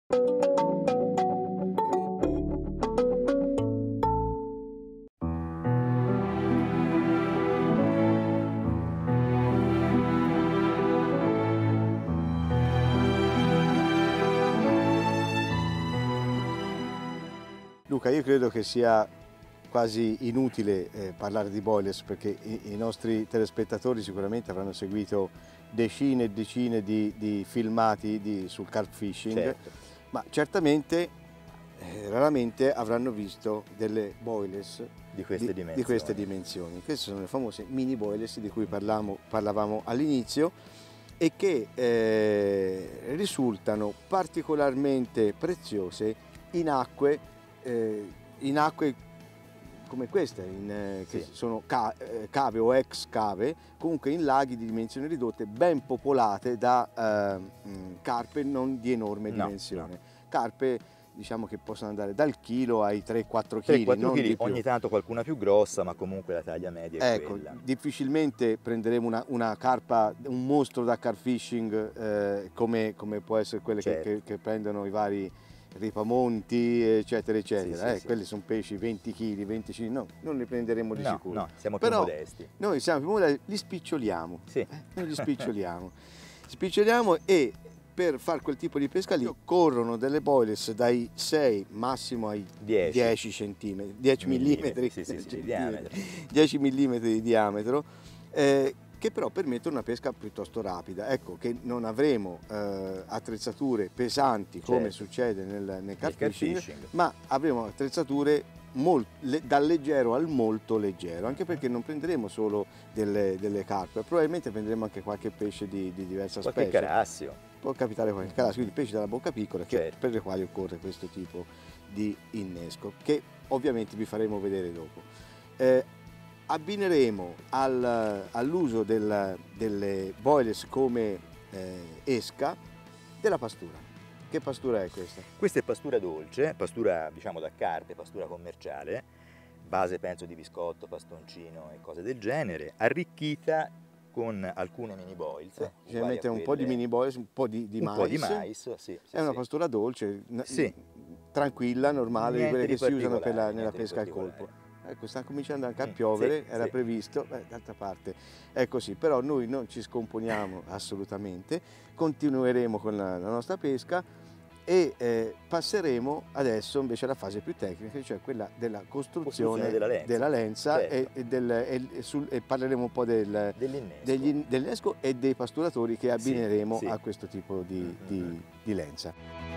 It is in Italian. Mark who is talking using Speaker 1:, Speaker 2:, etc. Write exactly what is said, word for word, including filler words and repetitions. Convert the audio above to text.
Speaker 1: Luca, io credo che sia quasi inutile eh, parlare di boilers, perché i, i nostri telespettatori sicuramente avranno seguito decine e decine di, di filmati di, sul carp fishing,
Speaker 2: Certo.
Speaker 1: ma certamente eh, raramente avranno visto delle boilers
Speaker 2: Di queste
Speaker 1: di,
Speaker 2: dimensioni.
Speaker 1: di queste dimensioni. Queste sono le famose mini boilers di cui parlavamo, parlavamo all'inizio e che eh, risultano particolarmente preziose in acque Eh, in acque come queste, in, eh, che
Speaker 2: Sì.
Speaker 1: sono ca eh, cave o ex cave, comunque in laghi di dimensioni ridotte, ben popolate da eh, mh, carpe non di enorme
Speaker 2: No,
Speaker 1: dimensione.
Speaker 2: no.
Speaker 1: Carpe, diciamo, che possono andare dal chilo ai tre quattro
Speaker 2: tre
Speaker 1: kg,
Speaker 2: quattro
Speaker 1: non
Speaker 2: kg,
Speaker 1: di più.
Speaker 2: ogni tanto qualcuna più grossa, ma comunque la taglia media è
Speaker 1: Ecco,
Speaker 2: quella.
Speaker 1: difficilmente prenderemo una, una carpa, un mostro da carp fishing eh, come, come può essere quelle che,
Speaker 2: Certo.
Speaker 1: che, che prendono i vari ripamonti, eccetera, eccetera.
Speaker 2: Sì, sì,
Speaker 1: eh,
Speaker 2: sì.
Speaker 1: Quelli sono pesci venti chili, venticinque, no, non li prenderemo di
Speaker 2: No,
Speaker 1: sicuro.
Speaker 2: no, siamo più
Speaker 1: Però
Speaker 2: modesti.
Speaker 1: noi siamo più modesti, li spiccioliamo,
Speaker 2: Sì.
Speaker 1: eh, noi li spiccioliamo. spiccioliamo e per fare quel tipo di pesca lì corrono delle boilers dai sei massimo ai
Speaker 2: dieci.
Speaker 1: dieci centimetri, dieci millimetri,
Speaker 2: Sì, sì, sì, di diametro.
Speaker 1: dieci millimetri di diametro, eh, che però permettono una pesca piuttosto rapida. Ecco che non avremo eh, attrezzature pesanti come
Speaker 2: Certo.
Speaker 1: succede nel, nel carp
Speaker 2: carp
Speaker 1: fishing,
Speaker 2: fishing.
Speaker 1: ma avremo attrezzature molto, le, dal leggero al molto leggero, anche perché non prenderemo solo delle, delle carpe, probabilmente prenderemo anche qualche pesce di, di diversa
Speaker 2: Qualche
Speaker 1: specie.
Speaker 2: carassio.
Speaker 1: Può capitare qualche carassio, quindi pesci dalla bocca piccola, che,
Speaker 2: Certo.
Speaker 1: per le quali occorre questo tipo di innesco, che ovviamente vi faremo vedere dopo. Eh, abbineremo al, all'uso del, delle boilers come eh, esca della pastura. Che pastura è questa?
Speaker 2: Questa è pastura dolce, pastura diciamo da carpe, pastura commerciale, base penso di biscotto, bastoncino e cose del genere, arricchita con alcune mini boils.
Speaker 1: Eh, generalmente un po' di mini boilers, un po' di, di
Speaker 2: un
Speaker 1: mais.
Speaker 2: po' di mais, sì, sì,
Speaker 1: È una
Speaker 2: sì.
Speaker 1: pastura dolce,
Speaker 2: Sì.
Speaker 1: tranquilla, normale, di
Speaker 2: Niente
Speaker 1: quelle
Speaker 2: di
Speaker 1: che si usano per la,
Speaker 2: particolare,
Speaker 1: nella
Speaker 2: niente di
Speaker 1: pesca al
Speaker 2: particolare.
Speaker 1: colpo. Ecco, sta cominciando anche a
Speaker 2: Mm,
Speaker 1: piovere,
Speaker 2: sì,
Speaker 1: era
Speaker 2: sì.
Speaker 1: previsto, beh, d'altra parte è così, però noi non ci scomponiamo assolutamente, continueremo con la, la nostra pesca e eh, passeremo adesso invece alla fase più tecnica, cioè quella della costruzione,
Speaker 2: Costruzione della lenza,
Speaker 1: della lenza
Speaker 2: certo.
Speaker 1: e, e, del, e, e, sul, e parleremo un po' del,
Speaker 2: Dell'innesco.
Speaker 1: degli, dell'innesco e dei pasturatori che abbineremo
Speaker 2: sì.
Speaker 1: a questo tipo di,
Speaker 2: Mm-hmm.
Speaker 1: di, di lenza.